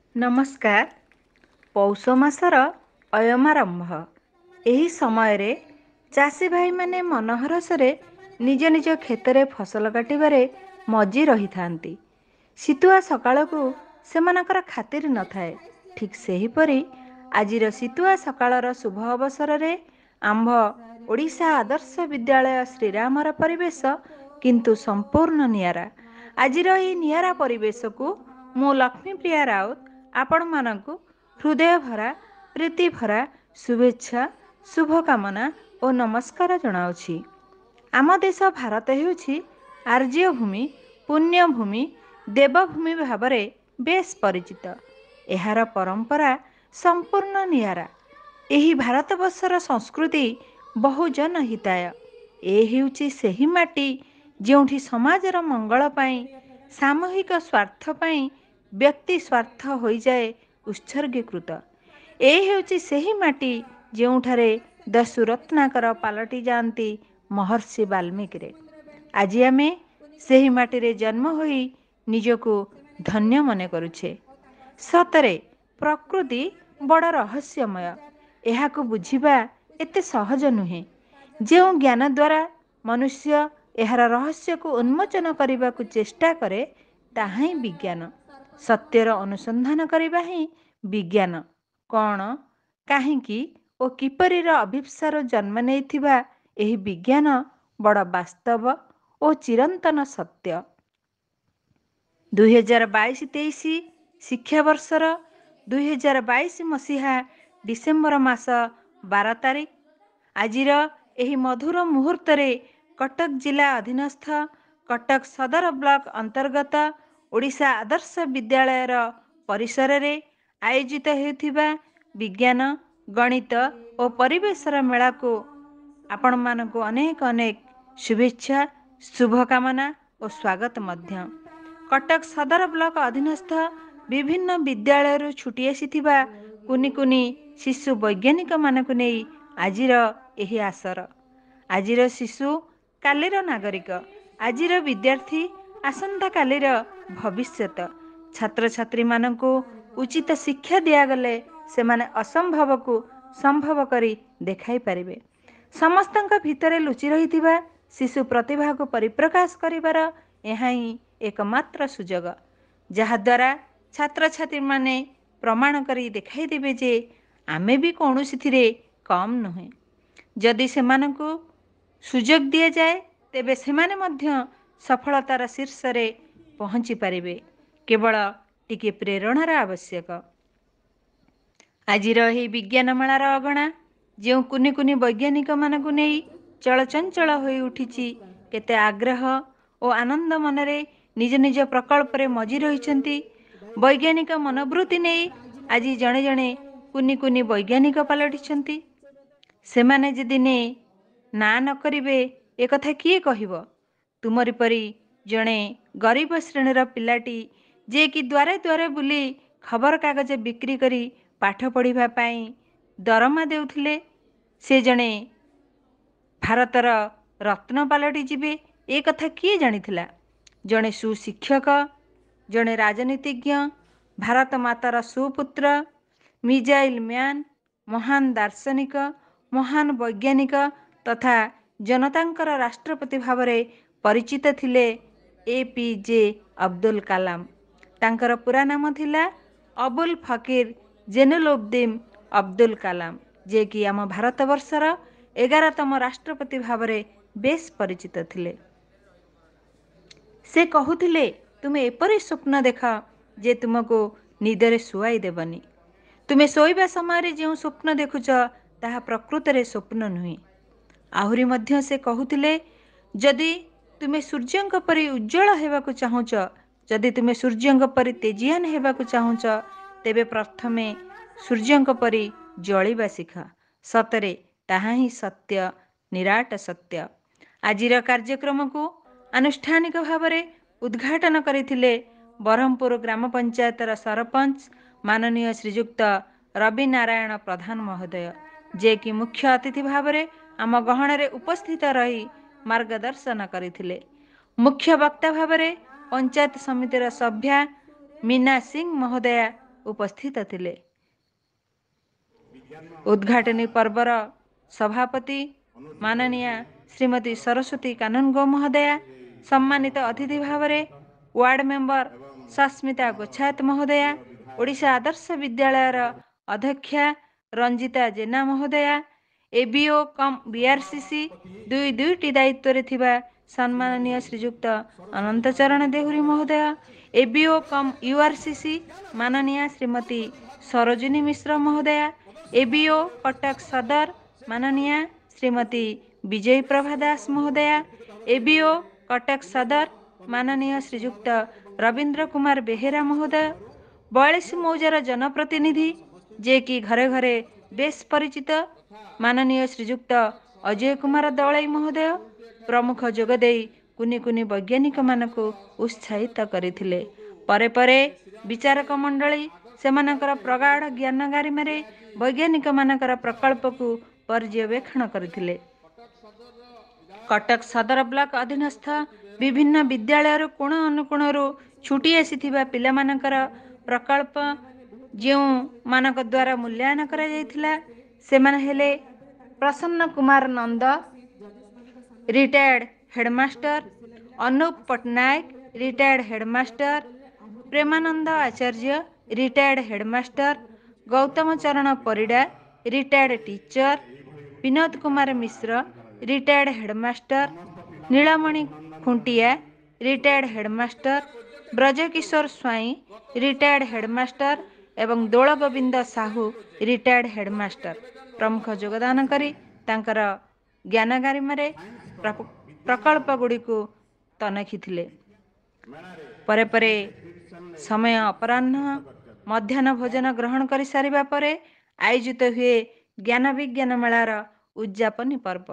नमस्कार। पौष मासर अयमारंभ ଏହି ସମୟରେ ଚାଷୀ ଭାଇମାନେ ମନୋହରସରେ ନିଜ ନିଜ କ୍ଷେତରେ ଫସଲ କାଟିବାରେ ମଜି ରହିଥାନ୍ତି। ଶୀତୁଆ ସକାଳକୁ ସେମାନଙ୍କର ଖାତିର ନଥାଏ। ଠିକ୍ ସେହିପରି ଆଜିର ଶୀତୁଆ ସକାଳର ଶୁଭ ଅବସରରେ ଆମ୍ଭ ଓଡ଼ିଶା ଆଦର୍ଶ ବିଦ୍ୟାଳୟ ଶ୍ରୀରାମର ପରିବେଶ କିନ୍ତୁ ସମ୍ପୂର୍ଣ୍ଣ ନିଆରା। ଆଜିର ଏହି ନିଆରା ପରିବେଶକୁ ମୁଁ ଲକ୍ଷ୍ମୀପ୍ରିୟା ରାଉତ ଆପଣମାନଙ୍କୁ ହୃଦୟ ଭରା ପ୍ରୀତି ଭରା ଶୁଭେଚ୍ଛା ଶୁଭକାମନା ଓ ନମସ୍କାର ଜଣାଉଛି। ଆମ ଦେଶ ଭାରତ ହେଉଛି ଆର୍ଯ୍ୟଭୂମି ପୁଣ୍ୟଭୂମି ଦେବଭୂମି ଭାବରେ ବେଶ୍ ପରିଚିତ। ଏହାର ପରମ୍ପରା ସମ୍ପୂର୍ଣ୍ଣ ନିଆରା। ଏହି ଭାରତବର୍ଷର ସଂସ୍କୃତି ବହୁଜନ ହିତାୟ। ଏ ହେଉଛି ସେହି ମାଟି ଯେଉଁଠି ସମାଜର ମଙ୍ଗଳ ପାଇଁ ସାମୂହିକ ସ୍ୱାର୍ଥ ପାଇଁ ବ୍ୟକ୍ତି ସ୍ୱାର୍ଥ ହୋଇଯାଏ ଉତ୍ସର୍ଗୀକୃତ। ଏ ହେଉଛି ସେହି ମାଟି ଯେଉଁଠାରେ ଦସ୍ୟୁରତ୍ନାକର ପାଲଟି ଯାଆନ୍ତି ମହର୍ଷି ବାଲ୍ମୀକିରେ। ଆଜି ଆମେ ସେହି ମାଟିରେ ଜନ୍ମ ହୋଇ ନିଜକୁ ଧନ୍ୟ ମନେ କରୁଛେ। ସତରେ ପ୍ରକୃତି ବଡ଼ ରହସ୍ୟମୟ। ଏହାକୁ ବୁଝିବା ଏତେ ସହଜ ନୁହେଁ। ଯେଉଁ ଜ୍ଞାନ ଦ୍ୱାରା ମନୁଷ୍ୟ ଏହାର ରହସ୍ୟକୁ ଉନ୍ମୋଚନ କରିବାକୁ ଚେଷ୍ଟା କରେ ତାହା ହିଁ ବିଜ୍ଞାନ। ସତ୍ୟର ଅନୁସନ୍ଧାନ କରିବା ହିଁ ବିଜ୍ଞାନ। କ'ଣ, କାହିଁକି ଓ କିପରିର ଅଭିପ୍ସାରୁ ଜନ୍ମ ନେଇଥିବା ଏହି ବିଜ୍ଞାନ ବଡ଼ ବାସ୍ତବ ଓ ଚିରନ୍ତନ ସତ୍ୟ। 2022-23 ଶିକ୍ଷାବର୍ଷର 2022 ମସିହା ଡିସେମ୍ବର ମାସ 12 ତାରିଖ ଆଜିର ଏହି ମଧୁର ମୁହୂର୍ତ୍ତରେ କଟକ ଜିଲ୍ଲା ଅଧୀନସ୍ଥ କଟକ ସଦର ବ୍ଲକ ଅନ୍ତର୍ଗତ ଓଡ଼ିଶା ଆଦର୍ଶ ବିଦ୍ୟାଳୟର ପରିସରରେ ଆୟୋଜିତ ହେଉଥିବା ବିଜ୍ଞାନ ଗଣିତ ଓ ପରିବେଶର ମେଳାକୁ ଆପଣମାନଙ୍କୁ ଅନେକ ଅନେକ ଶୁଭେଚ୍ଛା ଶୁଭକାମନା ଓ ସ୍ୱାଗତ ମଧ୍ୟ। କଟକ ସଦର ବ୍ଲକ ଅଧୀନସ୍ଥ ବିଭିନ୍ନ ବିଦ୍ୟାଳୟରୁ ଛୁଟି ଆସିଥିବା କୁନି କୁନି ଶିଶୁ ବୈଜ୍ଞାନିକମାନଙ୍କୁ ନେଇ ଆଜିର ଏହି ଆସର। ଆଜିର ଶିଶୁ କାଲିର ନାଗରିକ। ଆଜିର ବିଦ୍ୟାର୍ଥୀ ଆସନ୍ତାକାଲିର ଭବିଷ୍ୟତ। ଛାତ୍ରଛାତ୍ରୀମାନଙ୍କୁ ଉଚିତ ଶିକ୍ଷା ଦିଆଗଲେ ସେମାନେ ଅସମ୍ଭବକୁ ସମ୍ଭବ କରି ଦେଖାଇ ପାରିବେ। ସମସ୍ତଙ୍କ ଭିତରେ ଲୁଚି ରହିଥିବା ଶିଶୁ ପ୍ରତିଭାକୁ ପରିପ୍ରକାଶ କରିବାର ଏହା ହିଁ ଏକମାତ୍ର ସୁଯୋଗ, ଯାହାଦ୍ୱାରା ଛାତ୍ରଛାତ୍ରୀମାନେ ପ୍ରମାଣ କରି ଦେଖାଇ ଦେବେ ଯେ ଆମେ ବି କୌଣସିଥିରେ କମ୍ ନୁହେଁ। ଯଦି ସେମାନଙ୍କୁ ସୁଯୋଗ ଦିଆଯାଏ ତେବେ ସେମାନେ ମଧ୍ୟ ସଫଳତାର ଶୀର୍ଷରେ ପହଞ୍ଚି ପାରିବେ। କେବଳ ଟିକିଏ ପ୍ରେରଣାର ଆବଶ୍ୟକ। ଆଜିର ଏହି ବିଜ୍ଞାନ ମେଳାର ଅଗଣା ଯେଉଁ କୁନି କୁନି ବୈଜ୍ଞାନିକମାନଙ୍କୁ ନେଇ ଚଳଚଞ୍ଚଳ ହୋଇ ଉଠିଛି, କେତେ ଆଗ୍ରହ ଓ ଆନନ୍ଦ ମନରେ ନିଜ ନିଜ ପ୍ରକଳ୍ପରେ ମଜି ରହିଛନ୍ତି। ବୈଜ୍ଞାନିକ ମନୋବୃତ୍ତି ନେଇ ଆଜି ଜଣେ ଜଣେ କୁନି କୁନି ବୈଜ୍ଞାନିକ ପାଲଟିଛନ୍ତି। ସେମାନେ ଯେ ଦିନେ ନାଁ ନ କରିବେ ଏକଥା କିଏ କହିବ? ତୁମରି ପରି ଜଣେ ଗରିବ ଶ୍ରେଣୀର ପିଲାଟି ଯେ କି ଦ୍ୱାରେ ଦ୍ୱାରେ ବୁଲି ଖବରକାଗଜ ବିକ୍ରି କରି ପାଠ ପଢ଼ିବା ପାଇଁ ଦରମା ଦେଉଥିଲେ, ସେ ଜଣେ ଭାରତର ରତ୍ନ ପାଲଟି ଯିବେ ଏ କଥା କିଏ ଜାଣିଥିଲା? ଜଣେ ସୁଶିକ୍ଷକ, ଜଣେ ରାଜନୀତିଜ୍ଞ, ଭାରତ ମାତାର ସୁପୁତ୍ର, ମିଜାଇଲ ମ୍ୟାନ୍, ମହାନ ଦାର୍ଶନିକ, ମହାନ ବୈଜ୍ଞାନିକ ତଥା ଜନତାଙ୍କର ରାଷ୍ଟ୍ରପତି ଭାବରେ ପରିଚିତ ଥିଲେ APJ ଅବଦୁଲ କାଲାମ। ତାଙ୍କର ପୁରା ନାମ ଥିଲା ଅବୁଲ ଫକିର ଜୈନୁଲବଦିନ ଅବଦୁଲ କାଲାମ, ଯିଏକି ଆମ ଭାରତବର୍ଷର 11ତମ ରାଷ୍ଟ୍ରପତି ଭାବରେ ବେଶ୍ ପରିଚିତ ଥିଲେ। ସେ କହୁଥିଲେ, ତୁମେ ଏପରି ସ୍ୱପ୍ନ ଦେଖ ଯେ ତୁମକୁ ନିଦରେ ଶୁଆଇ ଦେବନି। ତୁମେ ଶୋଇବା ସମୟରେ ଯେଉଁ ସ୍ୱପ୍ନ ଦେଖୁଛ ତାହା ପ୍ରକୃତରେ ସ୍ୱପ୍ନ ନୁହେଁ। ଆହୁରି ମଧ୍ୟ ସେ କହୁଥିଲେ, ଯଦି ତୁମେ ସୂର୍ଯ୍ୟଙ୍କ ପରି ଉଜ୍ଜ୍ୱଳ ହେବାକୁ ଚାହୁଁଛ, ଯଦି ତୁମେ ସୂର୍ଯ୍ୟଙ୍କ ପରି ତେଜିଆନ ହେବାକୁ ଚାହୁଁଛ, ତେବେ ପ୍ରଥମେ ସୂର୍ଯ୍ୟଙ୍କ ପରି ଜଳିବା ଶିଖ। ସତରେ ତାହା ହିଁ ସତ୍ୟ, ନିରାଟ ସତ୍ୟ। ଆଜିର କାର୍ଯ୍ୟକ୍ରମକୁ ଆନୁଷ୍ଠାନିକ ଭାବରେ ଉଦ୍ଘାଟନ କରିଥିଲେ ବରହମପୁର ଗ୍ରାମ ପଞ୍ଚାୟତର ସରପଞ୍ଚ ମାନନୀୟ ଶ୍ରୀଯୁକ୍ତ ରବି ନାରାୟଣ ପ୍ରଧାନ ମହୋଦୟ, ଯିଏକି ମୁଖ୍ୟ ଅତିଥି ଭାବରେ ଆମ ଗହଣରେ ଉପସ୍ଥିତ ରହି ମାର୍ଗଦର୍ଶନ କରିଥିଲେ। ମୁଖ୍ୟ ବକ୍ତା ଭାବରେ ପଞ୍ଚାୟତ ସମିତିର ସଭ୍ୟା ମୀନା ସିଂ ମହୋଦୟା उपस्थित थिले। उद्घाटनी पर्वर सभापति माननीय श्रीमती सरस्वती कानूनगो महोदया, सम्मानित अतिथि भाव वार्ड मेंबर सस्मिता गोच्छायत महोदया, ओडिशा आदर्श विद्यालयर अध्यक्षा रंजिता जेना महोदया, एबीओ कम बीआरसीसी दुईटी दायित्व थिबा सम्माननीय श्रीजुक्त अनंतचरण देहुरी महोदय, एबीओ कम यूआरसीसी माननीय श्रीमती सरोजिनी मिश्र महोदया, एबीओ कटक सदर माननीय श्रीमती विजय प्रभा दास महोदया, एबीओ कटक सदर माननीय श्रीजुक्त रविंद्र कुमार बेहेरा महोदय, 42 मौजार जनप्रतिनिधि जे कि घरे घरे बेस परिचित माननीय श्रीजुक्त अजय कुमार दलई महोदय प्रमुख जोगदे कुनी कुनी वैज्ञानिक मानक उत्साहित करथिले। परे परे विचारक मंडली सेमानकर प्रगाढ़ ज्ञान गारिमारे वैज्ञानिक मानकर प्रकल्प को पर्यवेक्षण करथिले। कटक सदर ब्लॉक अधीनस्थ विभिन्न विद्यालय कोण अनुकोण छुटी आसीथिबा पिलामानकर प्रकल्प जो मानक द्वारा मूल्यांकन करा जायथिला सेमाने हेले Prasanna Kumar Nanda retired headmaster, Anup Patnaik retired headmaster, Premanand Acharya retired headmaster, Gautam Charan Parida retired teacher, Binod Kumar Mishra retired headmaster, Nilamani Khuntia retired headmaster, Brajakishore Swain retired headmaster एवं दोल गोविंद साहू रिटायर्ड हेडमास्टर प्रमुख योगदान करी तांकर ज्ञान गारिमारे प्रकल्प गुड़ी को तनखी। परे परे समय अपराह्न मध्याह्न भोजन ग्रहण कर सारिबा परे आयोजित हुए ज्ञान विज्ञान मेलार उद्यापनी पर्व।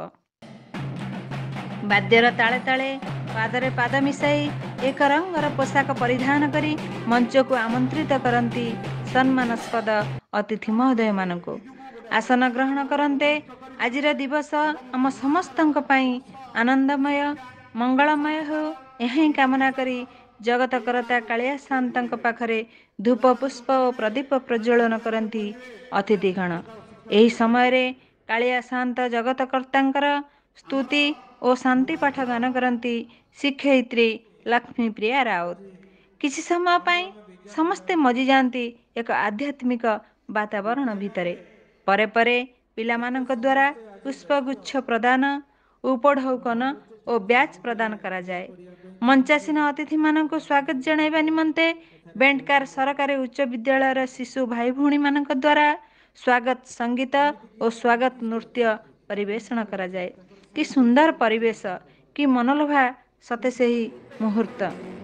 बाद्यर ताले ताले पादरे पाद मिसाई एक रंगर पोशाक परिधान करी मंच को आमंत्रित करती सम्मानस्पद अतिथि महोदय मानक आसन ग्रहण करते। आजिर दिवस आम समस्तंक पई आनंदमय मंगलमय हो यही कामना करी जगत करता कालिया शांतक पाखरे धूप पुष्प और प्रदीप प्रज्वलन करती अतिथिगण। यही समय रे कालिया शांत जगत कर्तांकर स्तुति और शांति पाठ गान करती शिक्षयित्री लक्ष्मी प्रिया राउत। किसी समय पाई समस्ते मजी जाती एक आध्यात्मिक वातावरण भितरे। परे परे पिलामानक द्वारा पुष्पगुच्छ प्रदान उपढौकन और ब्याज प्रदान करा जाए। मंचासीन अतिथि मानक स्वागत जणाइबा निमंते बेंटकार सरकारी उच्च विद्यालय शिशु भाई भौणी मानक द्वारा स्वागत संगीत और स्वागत नृत्य परिवेषण करा जाए। कि सुंदर परिवेश कि मनलोभा सते से ही मुहूर्त।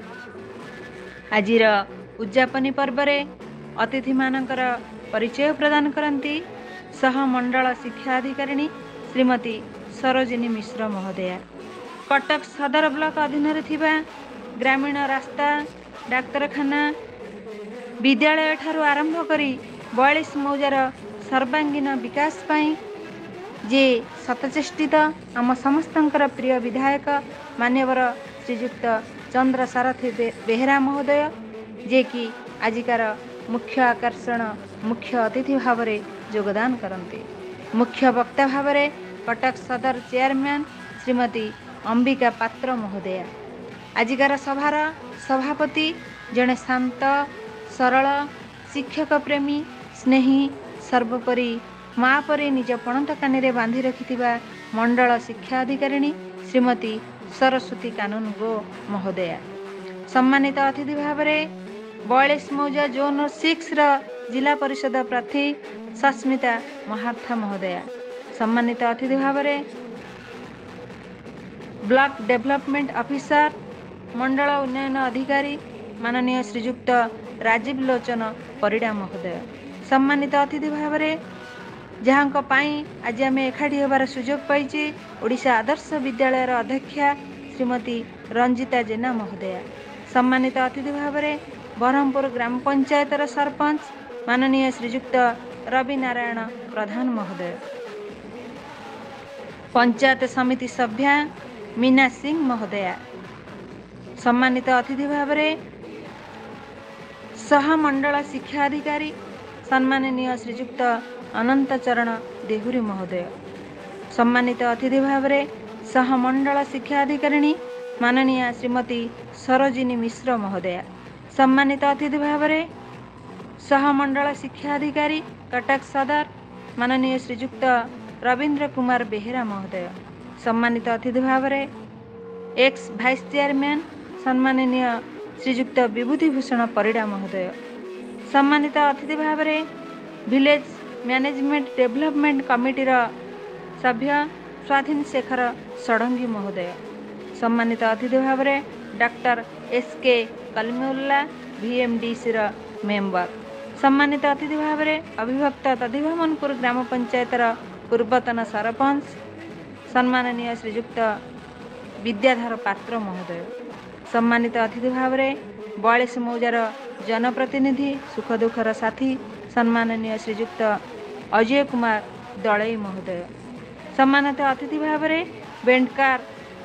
आजिर उद्यापनी पर्वरे अतिथि मानकर परिचय प्रदान करती सह मंडल शिक्षा अधिकारिणी श्रीमती सरोजिनी मिश्र महोदया। कटक सदर ब्लॉक अधीन थिबा ग्रामीण रास्ता डाक्तरखाना विद्यालय ठारू आरंभ करी 42 मौजार सर्वांगीन विकास पाई जे सतचेष्टित आम समस्तंकर प्रिय विधायक मान्यवर श्रीजुक्त चंद्र सारथी बेहेरा महोदय जे कि आजिकार मुख्य आकर्षण मुख्य अतिथि भाव में योगदान करते। मुख्य वक्ता भाव में कटक सदर चेयरमैन श्रीमती अंबिका पात्र महोदया। आजिकार सभार सभापति जड़े शांत सरल शिक्षक प्रेमी स्नेही सर्वोपरि माँ परी निज पणत कानी बांधि रखि मंडल शिक्षा अधिकारिणी श्रीमती सरस्वती कानून गो महोदया। सम्मानित अतिथि भाव में 42 मौजा जोन 6 जिला परिषद प्रार्थी सस्मिता महार्था महोदया। सम्मानित अतिथि भाव में ब्लॉक डेवलपमेंट ऑफिसर मंडल उन्नयन अधिकारी माननीय श्रीजुक्त राजीव लोचन परिडा महोदय। सम्मानित अतिथि भाव में जहाँ आज आम एकाठी होबार सुजोग पाई ओडिशा आदर्श विद्यालयर अध्यक्षा श्रीमती रंजिता जेना महोदया। सम्मानित अतिथि भाव में बरहमपुर ग्राम पंचायतर सरपंच माननीय श्रीजुक्त रवि नारायण प्रधान महोदय। पंचायत समिति सभ्या मीना सिंह महोदया। सम्मानित अतिथि भाव में सहमंडल शिक्षा अधिकारी सम्माननीय श्रीजुक्त अनंत चरण देहुरी महोदय। सम्मानित अतिथि भाव में सहमंडल शिक्षा अधिकारिणी माननीय श्रीमती सरोजिनी मिश्र महोदया। सम्मानित अतिथि भाव में सहमंडल शिक्षा अधिकारी कटक सदर माननीय श्रीजुक्त रवींद्र कुमार बेहेरा महोदय। सम्मानित अतिथि भाव में एक्स भाइस चेयरमैन सम्माननीय श्रीजुक्त विभूतिभूषण परिडा महोदय। सम्मानित अतिथि भाव में विलेज मैनेजमेंट डेवलपमेंट कमिटीर सभ्य स्वाधीन शेखर षडंगी महोदय। सम्मानित अतिथि भाव में doctor S K. Kalamulla VMDC member. सम्मानित अतिथि भाव में अभिभक्त तदिभामनपुर ग्राम पंचायतर पूर्वतन सरपंच सम्माननीय श्रीजुक्त विद्याधर पात्र महोदय। सम्मानित अतिथि भाव में 42 मौजार जनप्रतिनिधि सुख दुखर साथी सम्माननीय श्रीजुक्त अजय कुमार दलई महोदय। सम्मानित अतिथि भाव में बेंडकार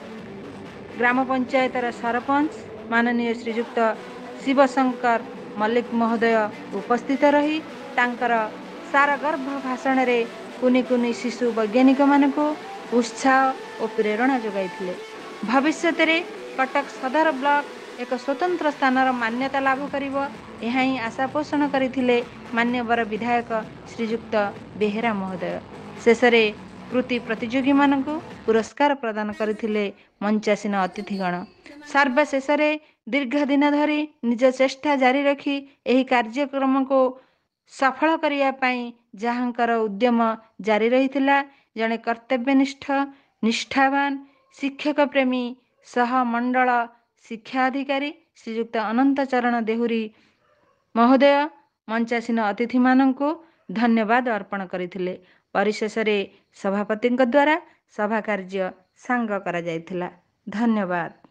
ग्राम पंचायतर सरपंच माननीय श्रीजुक्त शिवशंकर मल्लिक महोदय उपस्थित रही तांकर सारगर्भ भाषण रे कुनी कुनी शिशु वैज्ञानिक मानक उत्साह और प्रेरणा जोगाइथिले। भविष्य रे कटक सदर ब्लॉक एक स्वतंत्र स्थानर मान्यता लाभ करिवो एहा ही आशा पोषण करथिले मान्यवर विधायक श्रीजुक्त बेहेरा महोदय। शेषरे कृति प्रतियोगी मानक पुरस्कार प्रदान करथिले मंचासीन अतिथिगण। सर्वशेष दीर्घ दिन धरी निज चेष्टा जारी रखी एही कार्यक्रम को सफल करिया पई जहाँकर उद्यम जारी रहिथिला जड़े कर्तव्यनिष्ठ निष्ठावान शिक्षक प्रेमी सहमंडल शिक्षा अधिकारी श्रीजुक्त अनंत चरण देहुरी महोदय मंचासीन अतिथि मानक धन्यवाद अर्पण करथिले। परिशेष सभापति द्वारा सभा कार्य सांग करा जायथिला। धन्यवाद।